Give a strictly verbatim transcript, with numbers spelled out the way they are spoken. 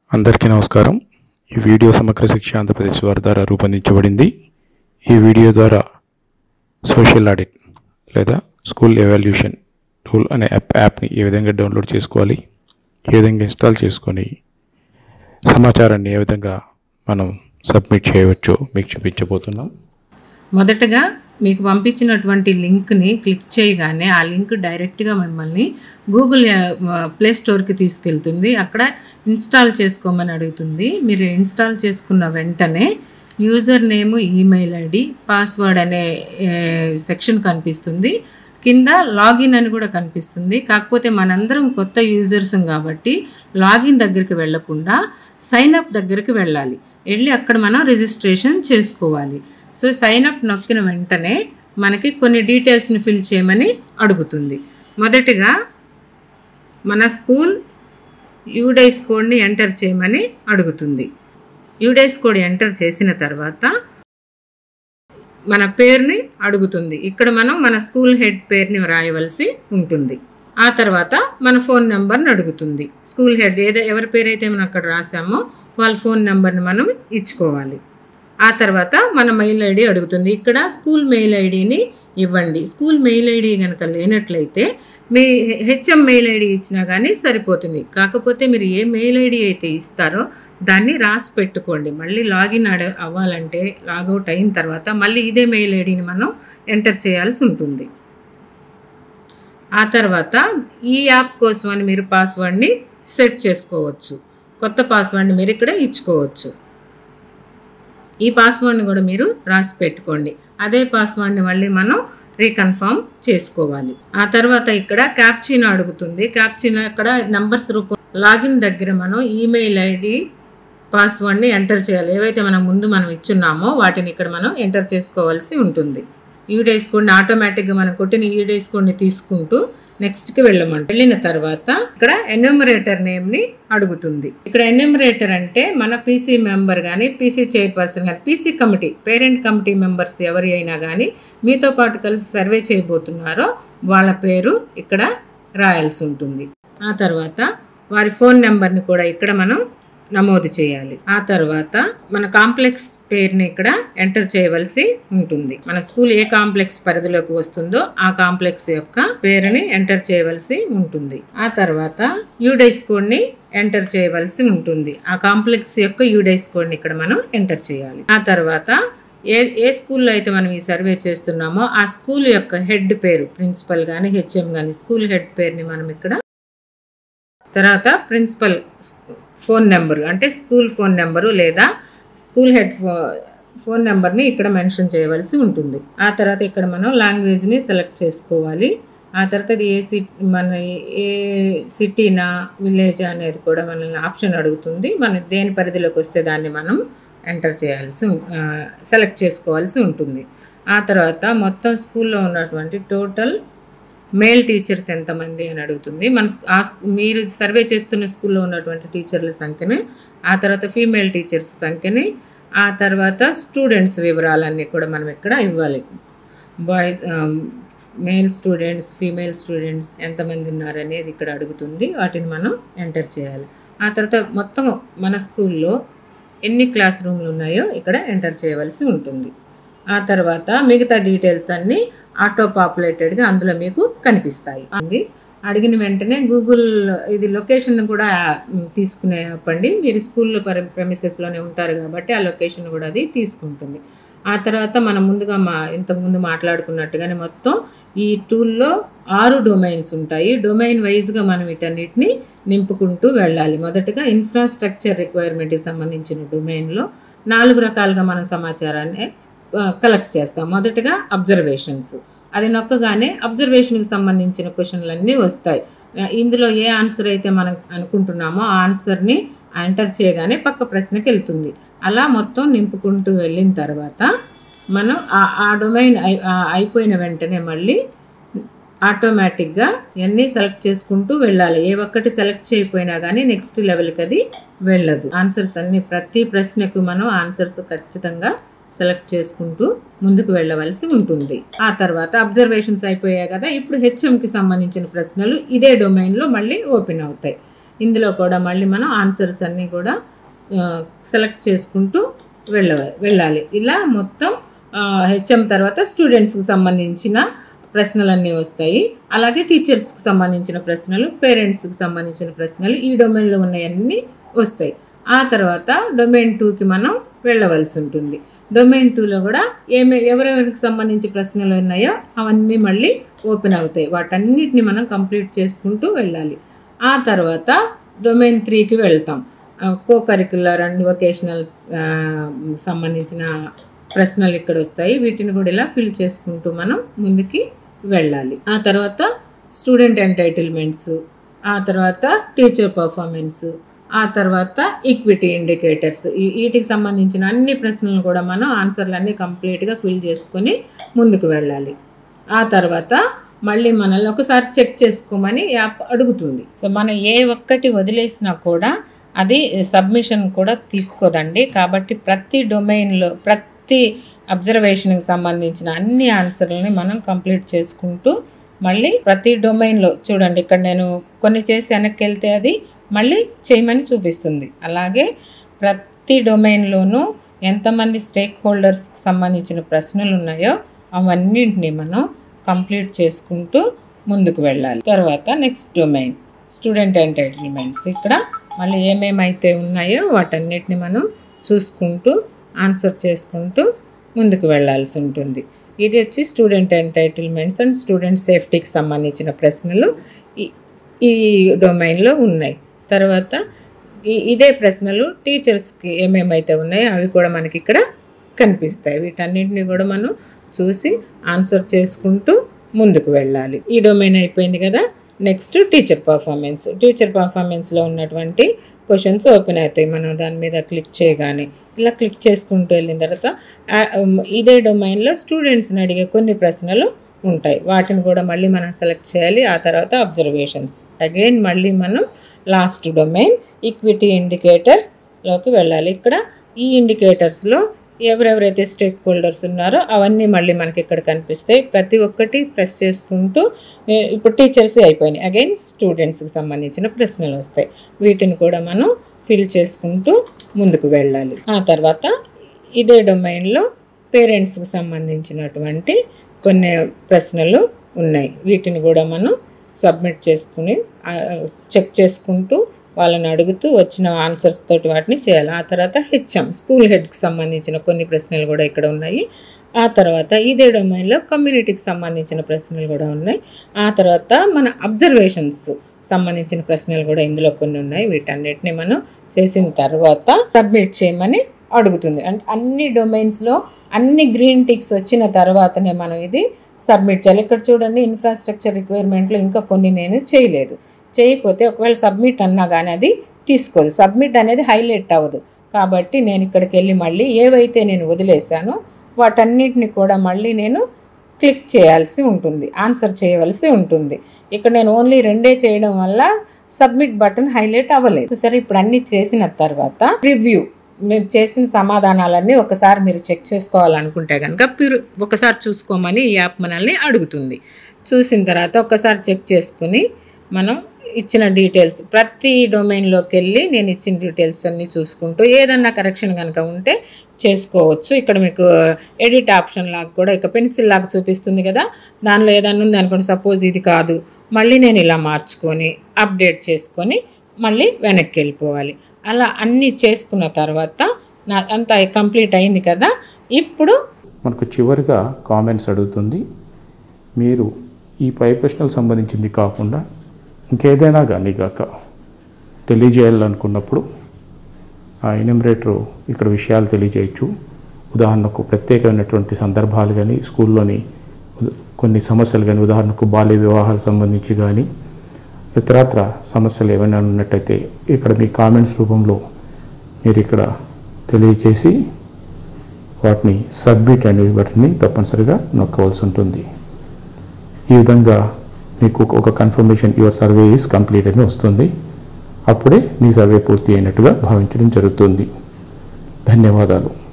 అందరికీ నమస్కారం. ఈ వీడియో సమగ్ర శిక్ష ఆంధ్రప్రదేశ్ వారి ద్వారా రూపొందించబడింది. ఈ వీడియో ద్వారా సోషల్ ఆడిట్ లేదా స్కూల్ ఎవాల్యూషన్ టూల్ అనే యాప్ యాప్ని ఏ విధంగా డౌన్లోడ్ చేసుకోవాలి, ఏ విధంగా ఇన్స్టాల్ చేసుకొని సమాచారాన్ని ఏ విధంగా మనం సబ్మిట్ చేయవచ్చో మీకు చూపించబోతున్నాం. మొదటగా మీకు పంపించినటువంటి లింక్ని క్లిక్ చేయగానే ఆ లింక్ డైరెక్ట్గా మిమ్మల్ని గూగుల్ ప్లే స్టోర్కి తీసుకెళ్తుంది. అక్కడ ఇన్స్టాల్ చేసుకోమని అడుగుతుంది. మీరు ఇన్స్టాల్ చేసుకున్న వెంటనే user name, email ID, password అనే సెక్షన్ కనిపిస్తుంది. కింద లాగిన్ అని కూడా కనిపిస్తుంది. కాకపోతే మనందరం కొత్త యూజర్స్ కాబట్టి లాగిన్ దగ్గరికి వెళ్ళకుండా సైన్ అప్ దగ్గరికి వెళ్ళాలి. వెళ్ళి అక్కడ మనం రిజిస్ట్రేషన్ చేసుకోవాలి. సో సైన్ అప్ నొక్కిన వెంటనే మనకి కొన్ని డీటెయిల్స్ని ఫిల్ చేయమని అడుగుతుంది. మొదటిగా మన స్కూల్ యూడైస్ కోడ్ని ఎంటర్ చేయమని అడుగుతుంది. యూడైస్ కోడ్ ఎంటర్ చేసిన తర్వాత మన పేరుని అడుగుతుంది. ఇక్కడ మనం మన స్కూల్ హెడ్ పేరుని వ్రాయవలసి ఉంటుంది. ఆ తర్వాత మన ఫోన్ నెంబర్ని అడుగుతుంది. స్కూల్ హెడ్ ఏదో ఎవరి పేరైతే మనం అక్కడ రాసామో వాళ్ళ ఫోన్ నెంబర్ని మనం ఇచ్చుకోవాలి. ఆ తర్వాత మన మెయిల్ ఐడి అడుగుతుంది. ఇక్కడ స్కూల్ మెయిల్ ఐడిని ఇవ్వండి. స్కూల్ మెయిల్ ఐడి కనుక లేనట్లయితే మీ హెచ్ఎం మెయిల్ ఐడి ఇచ్చినా కానీ సరిపోతుంది. కాకపోతే మీరు ఏ మెయిల్ ఐడి అయితే ఇస్తారో దాన్ని రాసి పెట్టుకోండి. మళ్ళీ లాగిన్ అడ అవ్వాలంటే లాగౌట్ అయిన తర్వాత మళ్ళీ ఇదే మెయిల్ ఐడిని మనం ఎంటర్ చేయాల్సి ఉంటుంది. ఆ తర్వాత ఈ యాప్ కోసం అని మీరు పాస్వర్డ్ని సెట్ చేసుకోవచ్చు. కొత్త పాస్వర్డ్ని మీరు ఇక్కడ ఇచ్చుకోవచ్చు. ఈ పాస్వర్డ్ని కూడా మీరు రాసి పెట్టుకోండి. అదే పాస్వర్డ్ని మళ్ళీ మనం రీకన్ఫర్మ్ చేసుకోవాలి. ఆ తర్వాత ఇక్కడ క్యాప్చీనా అడుగుతుంది. క్యాప్చీనా ఇక్కడ నంబర్స్ రూపం లాగిన్ దగ్గర మనం ఈమెయిల్ ఐడి, పాస్వర్డ్ని ఎంటర్ చేయాలి. ఏవైతే మనం ముందు మనం ఇచ్చున్నామో వాటిని ఇక్కడ మనం ఎంటర్ చేసుకోవాల్సి ఉంటుంది. యూడైస్ కోడ్ని ఆటోమేటిక్గా మనం కొట్టిన యూడైస్ కోడ్ని తీసుకుంటూ నెక్స్ట్కి వెళ్ళమంట. వెళ్ళిన తర్వాత ఇక్కడ ఎన్యూమరేటర్ నేమ్ని అడుగుతుంది. ఇక్కడ ఎన్యూమరేటర్ అంటే మన పీసీ మెంబర్ కానీ, పీసీ చైర్పర్సన్ కానీ, PC committee parent committee members ఎవరి అయినా కానీ మీతో పాటు కలిసి సర్వే చేయబోతున్నారో వాళ్ళ పేరు ఇక్కడ రాయాల్సి ఉంటుంది. ఆ తర్వాత వారి ఫోన్ నెంబర్ని కూడా ఇక్కడ మనం నమోదు చేయాలి. ఆ తర్వాత మన కాంప్లెక్స్ పేరుని ఇక్కడ ఎంటర్ చేయవలసి ఉంటుంది. మన స్కూల్ ఏ కాంప్లెక్స్ పరిధిలోకి వస్తుందో ఆ కాంప్లెక్స్ యొక్క పేరుని ఎంటర్ చేయవలసి ఉంటుంది. ఆ తర్వాత యూడైస్ కోడ్ని ఎంటర్ చేయవలసి ఉంటుంది. ఆ కాంప్లెక్స్ యొక్క యూడైస్ కోడ్ని ఇక్కడ మనం ఎంటర్ చేయాలి. ఆ తర్వాత ఏ ఏ స్కూల్లో అయితే మనం ఈ సర్వే చేస్తున్నామో ఆ స్కూల్ యొక్క హెడ్ పేరు, ప్రిన్సిపల్ కానీ హెచ్ఎం కానీ స్కూల్ హెడ్ పేరుని మనం ఇక్కడ, తర్వాత ప్రిన్సిపల్ ఫోన్ నెంబరు అంటే స్కూల్ ఫోన్ నెంబరు లేదా స్కూల్ హెడ్ ఫో ఫోన్ నెంబర్ని ఇక్కడ మెన్షన్ చేయవలసి ఉంటుంది. ఆ తర్వాత ఇక్కడ మనం లాంగ్వేజ్ని సెలెక్ట్ చేసుకోవాలి. ఆ తర్వాత అది ఏ సిటీ, మన ఏ సిటీనా విలేజా అనేది కూడా మనల్ని ఆప్షన్ అడుగుతుంది. మన దేని పరిధిలోకి వస్తే దాన్ని మనం ఎంటర్ చేయాల్సి సెలెక్ట్ చేసుకోవాల్సి ఉంటుంది. ఆ తర్వాత మొత్తం స్కూల్లో ఉన్నటువంటి టోటల్ మేల్ టీచర్స్ ఎంతమంది అని అడుగుతుంది. మన ఆ మీరు సర్వే చేస్తున్న స్కూల్లో ఉన్నటువంటి టీచర్ల సంఖ్యని, ఆ తర్వాత ఫీమేల్ టీచర్స్ సంఖ్యని, ఆ తర్వాత స్టూడెంట్స్ వివరాలన్నీ కూడా మనం ఇక్కడ ఇవ్వాలి. Boys, male students, female students ఎంతమంది ఉన్నారనేది ఇక్కడ అడుగుతుంది. వాటిని మనం ఎంటర్ చేయాలి. ఆ తర్వాత మొత్తం మన స్కూల్లో ఎన్ని క్లాస్ రూమ్లు ఉన్నాయో ఇక్కడ ఎంటర్ చేయవలసి ఉంటుంది. ఆ తర్వాత మిగతా డీటెయిల్స్ అన్నీ ఆటో పాపులేటెడ్గా అందులో మీకు కనిపిస్తాయి. అది అడిగిన వెంటనే గూగుల్ ఇది లొకేషన్ కూడా తీసుకునే చెప్పండి. మీరు స్కూల్లో ప్రెమిసెస్లోనే ఉంటారు కాబట్టి ఆ లొకేషన్ కూడా అది తీసుకుంటుంది. ఆ తర్వాత మనం ముందుగా మా ఇంతకుముందు మాట్లాడుకున్నట్టుగానే మొత్తం ఈ టూల్లో ఆరు డొమైన్స్ ఉంటాయి. డొమైన్ వైజ్గా మనం వీటన్నిటిని నింపుకుంటూ వెళ్ళాలి. మొదటగా ఇన్ఫ్రాస్ట్రక్చర్ రిక్వైర్మెంట్కి సంబంధించిన డొమైన్లో నాలుగు రకాలుగా మనం సమాచారాన్ని కలెక్ట్ చేస్తాం. మొదటగా అబ్జర్వేషన్స్, అది నొక్కగానే అబ్జర్వేషన్కి సంబంధించిన క్వశ్చన్లన్నీ వస్తాయి. ఇందులో ఏ ఆన్సర్ అయితే మనం అనుకుంటున్నామో ఆ ఆన్సర్ని ఎంటర్ చేయగానే పక్క ప్రశ్నకి వెళ్తుంది. అలా మొత్తం నింపుకుంటూ వెళ్ళిన తర్వాత మనం ఆ డొమైన్ అయిపోయిన వెంటనే మళ్ళీ ఆటోమేటిక్గా ఇవన్నీ సెలెక్ట్ చేసుకుంటూ వెళ్ళాలి. ఏ ఒక్కటి సెలెక్ట్ చేయకపోయినా కానీ నెక్స్ట్ లెవెల్కి అది వెళ్ళదు. ఆన్సర్స్ అన్ని ప్రతి ప్రశ్నకు మనం ఆన్సర్స్ ఖచ్చితంగా సెలెక్ట్ చేసుకుంటూ ముందుకు వెళ్ళవలసి ఉంటుంది. ఆ తర్వాత అబ్జర్వేషన్స్ అయిపోయాయి కదా, ఇప్పుడు హెచ్ఎంకి సంబంధించిన ప్రశ్నలు ఇదే డొమైన్లో మళ్ళీ ఓపెన్ అవుతాయి. ఇందులో కూడా మళ్ళీ మనం ఆన్సర్స్ అన్నీ కూడా సెలెక్ట్ చేసుకుంటూ వెళ్ళ వెళ్ళాలి. ఇలా మొత్తం హెచ్ఎం తర్వాత స్టూడెంట్స్కి సంబంధించిన ప్రశ్నలన్నీ వస్తాయి. అలాగే టీచర్స్కి సంబంధించిన ప్రశ్నలు, పేరెంట్స్కి సంబంధించిన ప్రశ్నలు, ఈ డొమైన్లో ఉన్నాయన్నీ వస్తాయి. ఆ తర్వాత డొమైన్ టూకి మనం వెళ్ళవలసి ఉంటుంది. డొమైన్ టూలో కూడా ఏమే ఎవరెవరికి సంబంధించి ప్రశ్నలు ఉన్నాయో అవన్నీ మళ్ళీ ఓపెన్ అవుతాయి. వాటన్నిటిని మనం కంప్లీట్ చేసుకుంటూ వెళ్ళాలి. ఆ తర్వాత డొమైన్ త్రీకి వెళ్తాం. కో కరిక్యులర్ అండ్ వొకేషనల్ సంబంధించిన ప్రశ్నలు ఇక్కడ వస్తాయి. వీటిని కూడా ఇలా ఫిల్ చేసుకుంటూ మనం ముందుకి వెళ్ళాలి. ఆ తర్వాత స్టూడెంట్ ఎంటైటిల్మెంట్స్, ఆ తర్వాత టీచర్ పర్ఫార్మెన్స్, ఆ తర్వాత ఈక్విటీ ఇండికేటర్స్, వీటికి సంబంధించిన అన్ని ప్రశ్నలు కూడా మనం ఆన్సర్లు అన్నీ కంప్లీట్గా ఫిల్ చేసుకొని ముందుకు వెళ్ళాలి. ఆ తర్వాత మళ్ళీ మనల్ని ఒకసారి చెక్ చేసుకోమని యాప్ అడుగుతుంది. సో మనం ఏ ఒక్కటి వదిలేసినా కూడా అది సబ్మిషన్ కూడా తీసుకోదండి. కాబట్టి ప్రతి డొమైన్లో ప్రతి అబ్జర్వేషన్కి సంబంధించిన అన్ని ఆన్సర్లని మనం కంప్లీట్ చేసుకుంటూ మళ్ళీ ప్రతి డొమైన్లో చూడండి, ఇక్కడ నేను కొన్ని చేసి వెనక్కి వెళ్తే అది మళ్ళీ చేయమని చూపిస్తుంది. అలాగే ప్రతి డొమైన్లోనూ ఎంతమంది స్టేక్ హోల్డర్స్కి సంబంధించిన ప్రశ్నలు ఉన్నాయో అవన్నింటినీ మనం కంప్లీట్ చేసుకుంటూ ముందుకు వెళ్ళాలి. తర్వాత నెక్స్ట్ డొమైన్ స్టూడెంట్ ఎంటైటిల్మెంట్స్. ఇక్కడ మళ్ళీ ఏమేమైతే ఉన్నాయో వాటన్నిటిని మనం చూసుకుంటూ ఆన్సర్ చేసుకుంటూ ముందుకు వెళ్ళాల్సి ఉంటుంది. ఇది వచ్చి స్టూడెంట్ ఎంటైటిల్మెంట్స్ అండ్ స్టూడెంట్ సేఫ్టీకి సంబంధించిన ప్రశ్నలు ఈ ఈ డొమైన్లో ఉన్నాయి. తర్వాత ఈ ఇదే ప్రశ్నలు టీచర్స్కి ఏమేమైతే ఉన్నాయో అవి కూడా మనకి ఇక్కడ కనిపిస్తాయి. వీటన్నిటిని కూడా మనం చూసి ఆన్సర్ చేసుకుంటూ ముందుకు వెళ్ళాలి. ఈ డొమైన్ అయిపోయింది కదా. Next teacher performance. టీచర్ పర్ఫార్మెన్స్లో ఉన్నటువంటి క్వశ్చన్స్ ఓపెన్ అవుతాయి. మనం దాని మీద క్లిక్ చేయగానే ఇలా క్లిక్ చేసుకుంటూ వెళ్ళిన తర్వాత ఇదే డొమైన్లో స్టూడెంట్స్ని అడిగే కొన్ని ప్రశ్నలు ఉంటాయి. వాటిని కూడా మళ్ళీ మనం సెలెక్ట్ చేయాలి. ఆ తర్వాత అబ్జర్వేషన్స్. అగైన్ మళ్ళీ మనం లాస్ట్ డొమైన్ ఈక్విటీ ఇండికేటర్స్లోకి వెళ్ళాలి. ఇక్కడ ఈ ఇండికేటర్స్లో ఎవరెవరైతే స్టేక్ హోల్డర్స్ ఉన్నారో అవన్నీ మళ్ళీ మనకి ఇక్కడ కనిపిస్తాయి. ప్రతి ఒక్కటి ప్రెస్ చేసుకుంటూ ఇప్పుడు టీచర్స్ అయిపోయినాయి. అగైన్ స్టూడెంట్స్కి సంబంధించిన ప్రశ్నలు వస్తాయి. వీటిని కూడా మనం ఫిల్ చేసుకుంటూ ముందుకు వెళ్ళాలి. ఆ తర్వాత ఇదే డొమైన్లో పేరెంట్స్కి సంబంధించినటువంటి కొన్ని ప్రశ్నలు ఉన్నాయి. వీటిని కూడా మనం సబ్మిట్ చేసుకుని చెక్ చేసుకుంటూ వాళ్ళని అడుగుతూ వచ్చిన ఆన్సర్స్ తోటి వాటిని చేయాలి. ఆ తర్వాత హెచ్ఎం స్కూల్ హెడ్కి సంబంధించిన కొన్ని ప్రశ్నలు కూడా ఇక్కడ ఉన్నాయి. ఆ తర్వాత ఇదే డొమైన్లో కమ్యూనిటీకి సంబంధించిన ప్రశ్నలు కూడా ఉన్నాయి. ఆ తర్వాత మన అబ్జర్వేషన్స్ సంబంధించిన ప్రశ్నలు కూడా ఇందులో కొన్ని ఉన్నాయి. వీటన్నిటిని మనం చేసిన తర్వాత సబ్మిట్ చేయమని అడుగుతుంది. అంటే అన్ని డొమైన్స్లో అన్ని గ్రీన్ టిక్స్ వచ్చిన తర్వాతనే మనం ఇది సబ్మిట్ చేయాలి. ఇక్కడ చూడండి, ఇన్ఫ్రాస్ట్రక్చర్ రిక్వైర్మెంట్లో ఇంకా కొన్ని నేను చేయలేదు. చేయకపోతే ఒకవేళ సబ్మిట్ అన్నా కానీ అది తీసుకోదు. సబ్మిట్ అనేది హైలైట్ అవ్వదు. కాబట్టి నేను ఇక్కడికి వెళ్ళి మళ్ళీ ఏవైతే నేను వదిలేసానో వాటన్నిటిని కూడా మళ్ళీ నేను క్లిక్ చేయాల్సి ఉంటుంది, ఆన్సర్ చేయవలసి ఉంటుంది. ఇక్కడ నేను ఓన్లీ రెండే చేయడం వల్ల సబ్మిట్ బటన్ హైలైట్ అవ్వలేదు. సరే, ఇప్పుడు అన్నీ చేసిన తర్వాత రివ్యూ, మీరు చేసిన సమాధానాలన్నీ ఒకసారి మీరు చెక్ చేసుకోవాలనుకుంటే కనుక మీరు ఒకసారి చూసుకోమని ఈ యాప్ మనల్ని అడుగుతుంది. చూసిన తర్వాత ఒకసారి చెక్ చేసుకుని మనం ఇచ్చిన డీటెయిల్స్ ప్రతి డొమైన్లోకి వెళ్ళి నేను ఇచ్చిన డీటెయిల్స్ అన్నీ చూసుకుంటూ ఏదన్నా కరెక్షన్ కనుక ఉంటే చేసుకోవచ్చు. ఇక్కడ మీకు ఎడిట్ ఆప్షన్ లాగా కూడా ఇక పెన్సిల్ లాగా చూపిస్తుంది కదా, దానిలో ఏదన్నా ఉంది అనుకోండి, సపోజ్ ఇది కాదు, మళ్ళీ నేను ఇలా మార్చుకొని అప్డేట్ చేసుకొని మళ్ళీ వెనక్కి వెళ్ళిపోవాలి. అలా అన్నీ చేసుకున్న తర్వాత నా అంతా కంప్లీట్ అయింది కదా. ఇప్పుడు మనకు చివరిగా కామెంట్స్ అడుగుతుంది. మీరు ఈ పై ప్రశ్నలకు సంబంధించింది కాకుండా ఇంకేదైనా కానీ కాక తెలియజేయాలనుకున్నప్పుడు ఆ ఎన్యూమరేటర్ ఇక్కడ విషయాలు తెలియజేయచ్చు. ఉదాహరణకు ప్రత్యేకమైనటువంటి సందర్భాలు కానీ, స్కూల్లోని కొన్ని సమస్యలు కానీ, ఉదాహరణకు బాల్య వివాహాలకు సంబంధించి కానీ ఇతరత్ర సమస్యలు ఏమైనా ఉన్నట్టయితే ఇక్కడ మీ కామెంట్స్ రూపంలో మీరు ఇక్కడ తెలియజేసి వాటిని సబ్మిట్ అనే బటన్ని తప్పనిసరిగా నొక్కవలసి ఉంటుంది. ఈ విధంగా మీకు ఒక confirmation your survey is complete అని వస్తుంది. అప్పుడే మీ సర్వే పూర్తి అయినట్టుగా భావించడం జరుగుతుంది. ధన్యవాదాలు.